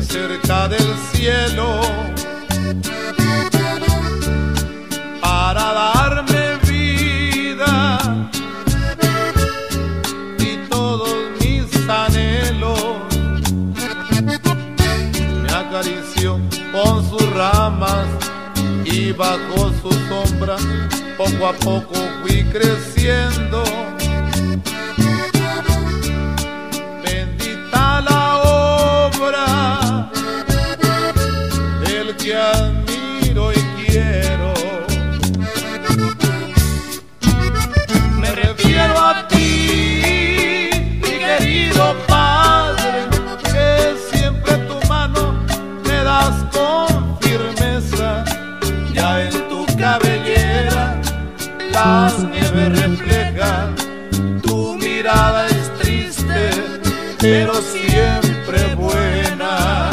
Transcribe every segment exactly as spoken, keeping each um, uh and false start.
cerca del cielo para darme vida y todos mis anhelos. Me acarició con sus ramas y bajo su sombra poco a poco fui creciendo. Bendita la obra del que admiro y quiero. Me refiero a ti, mi querido Padre, que siempre tu mano me das con firmeza. Ya en tu cabellera las nieves reflejan, tu mirada es triste, pero siempre buena.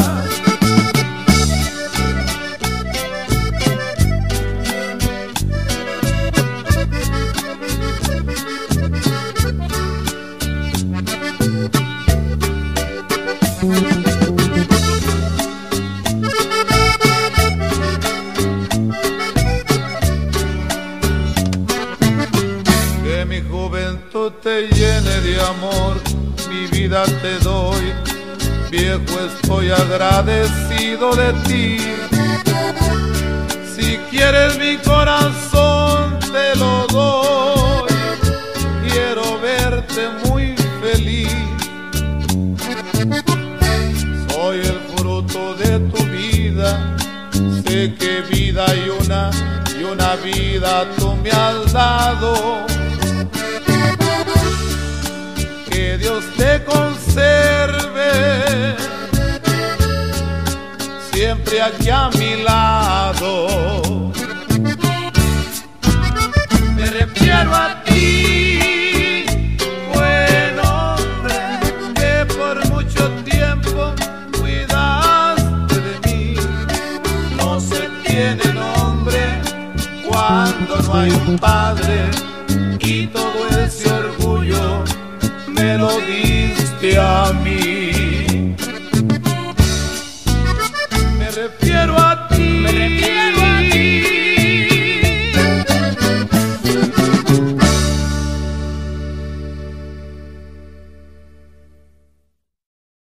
Que mi juventud te llene de amor, mi vida te doy, viejo estoy agradecido de ti. Si quieres mi corazón te lo doy, quiero verte muy feliz. Soy el fruto de tu vida, sé que vida hay una y una vida tú me has dado. Que Dios te conserve siempre aquí a mi lado. Me refiero a ti, buen hombre, que por mucho tiempo cuidaste de mí. No se tiene nombre cuando no hay un padre y todo